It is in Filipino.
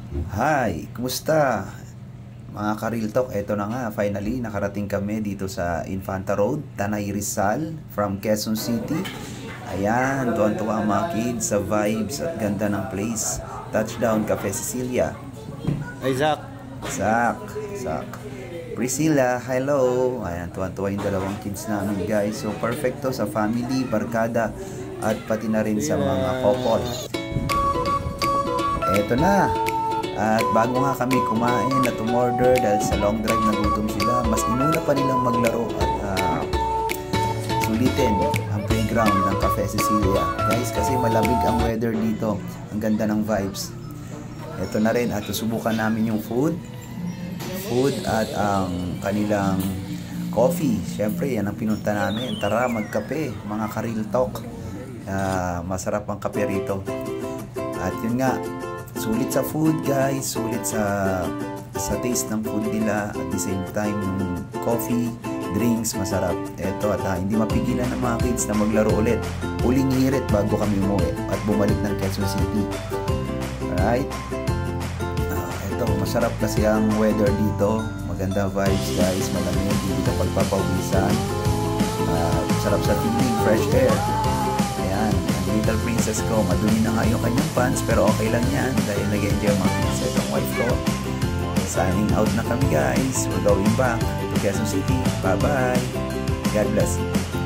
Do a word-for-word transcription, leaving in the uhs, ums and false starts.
Hi, kumusta? Mga ka-Real Talk, eto na nga, finally, nakarating kami dito sa Infanta Road, Tanay Rizal, from Quezon City. Ayan, tuwan-tuwa ang mga kids sa vibes at ganda ng place. Touchdown, Cafe Cecilia. Isaac. Sak, sak. Priscilla, hello. Ayan, tuwan-tuwa yung dalawang kids namin, guys. So, perfecto sa family, barkada, at pati na rin sa mga couple. Eto na. At bago nga kami kumain at umorder dahil sa long drive na gutom sila, mas inuna pa nilang maglaro at uh, sulitin ang playground ng Cafe Cecilia. Guys, kasi malamig ang weather dito. Ang ganda ng vibes. Ito na rin at susubukan namin yung food. Food at ang kanilang coffee. Siyempre, yan ang pinunta namin. Tara, magkape. Mga ka-Real Talk. Uh, masarap ang kape rito. At yun nga, sulit sa food guys, sulit sa sa taste ng food nila, at the same time yung coffee, drinks, masarap. Eto at uh, hindi mapigilan ng mga kids na maglaro ulit. Uling hirit bago kami umuwi at bumalik ng Quezon City. Alright? Uh, eto, masarap kasi ang weather dito. Maganda vibes guys, malamig, hindi ka pagpapawisan. Uh, masarap sa feeling, fresh air. Ayan, ang little princess ko, madumi na nga yung kanyang pants pero okay lang yan dahil nag-enjoy mga kids. Itong wife ko, signing out na kami guys. We're going back to Quezon City. Bye bye. God bless.